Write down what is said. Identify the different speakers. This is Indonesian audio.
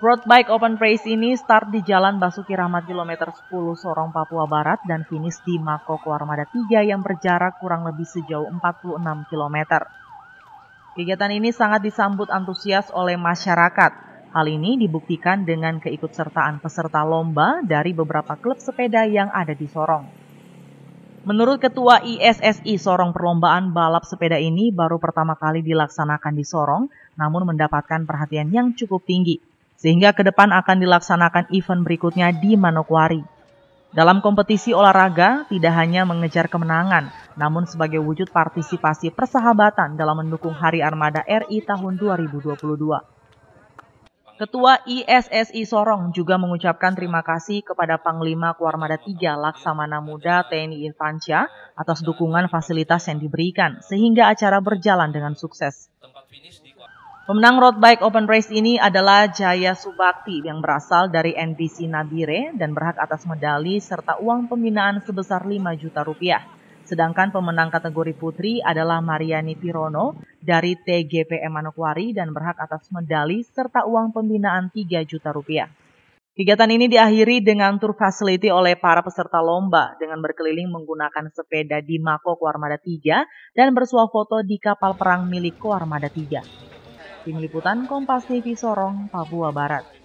Speaker 1: Road Bike Open Race ini start di Jalan Basuki Rahmat kilometer 10 Sorong, Papua Barat dan finish di Mako Kuarmada 3 yang berjarak kurang lebih sejauh 46 km. Kegiatan ini sangat disambut antusias oleh masyarakat. Hal ini dibuktikan dengan keikutsertaan peserta lomba dari beberapa klub sepeda yang ada di Sorong. Menurut Ketua ISSI Sorong, perlombaan balap sepeda ini baru pertama kali dilaksanakan di Sorong, namun mendapatkan perhatian yang cukup tinggi, sehingga ke depan akan dilaksanakan event berikutnya di Manokwari. Dalam kompetisi olahraga, tidak hanya mengejar kemenangan, namun sebagai wujud partisipasi persahabatan dalam mendukung Hari Armada RI tahun 2022. Ketua ISSI Sorong juga mengucapkan terima kasih kepada Panglima Kuarmada 3 Laksamana Muda TNI Infantia atas dukungan fasilitas yang diberikan sehingga acara berjalan dengan sukses. Pemenang Road Bike Open Race ini adalah Jaya Subakti yang berasal dari NBC Nabire dan berhak atas medali serta uang pembinaan sebesar 5 juta rupiah. Sedangkan pemenang kategori putri adalah Mariani Pirono dari TGPM Manokwari dan berhak atas medali serta uang pembinaan 3 juta rupiah. Kegiatan ini diakhiri dengan tur facility oleh para peserta lomba dengan berkeliling menggunakan sepeda di Mako Kuarmada 3 dan bersuah foto di kapal perang milik Kuarmada 3. Tim Liputan Kompas TV Sorong, Papua Barat.